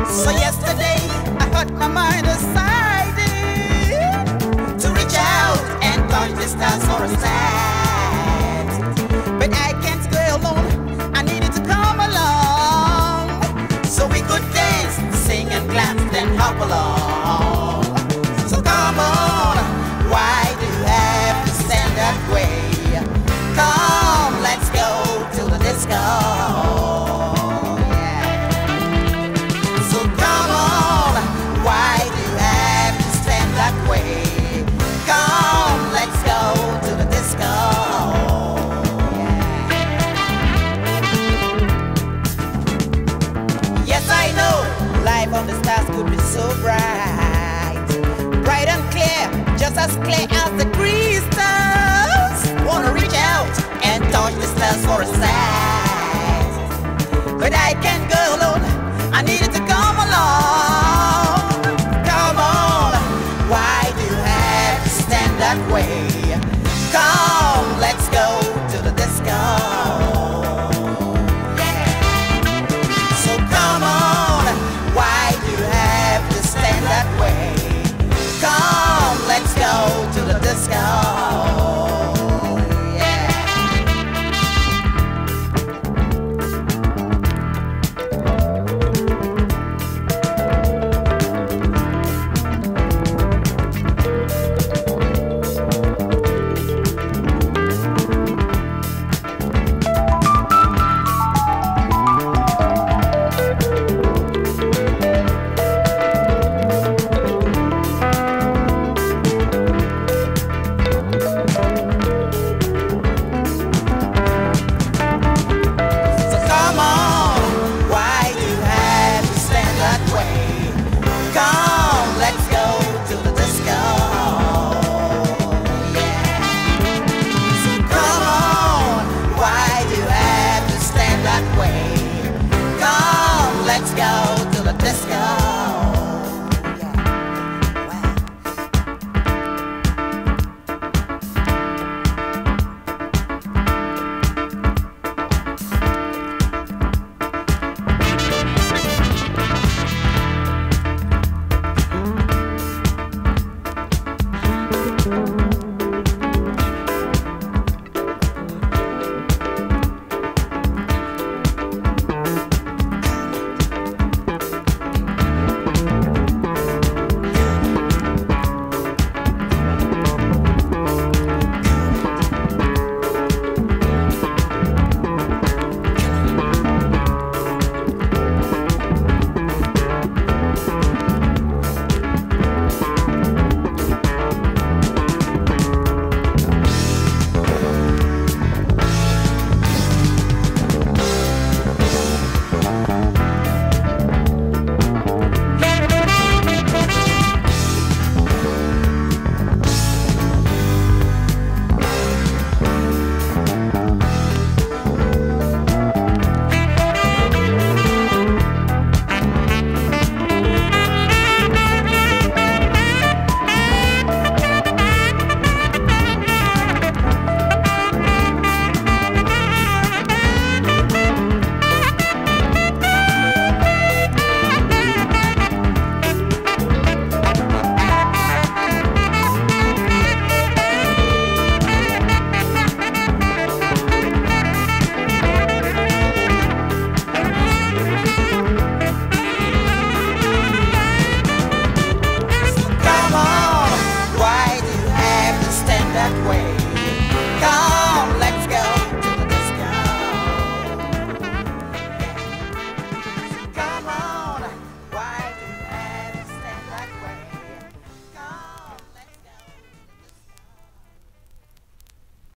So yesterday I put my mind aside to reach out and touch the stars for a sight. But I can't go alone, I needed to come along, so we could dance, sing and clap, then hop along. So come on, why do you have to stand that way? Come, let's go to the disco. Life on the stars could be so bright, bright and clear, just as clear as the crystals. Wanna reach out and touch the stars for a sight, but I can't go alone, I needed to come along. Come on, why do you have to stand that way? Come, let's go to the disco. Let's go to the disco. Let's go to the disco.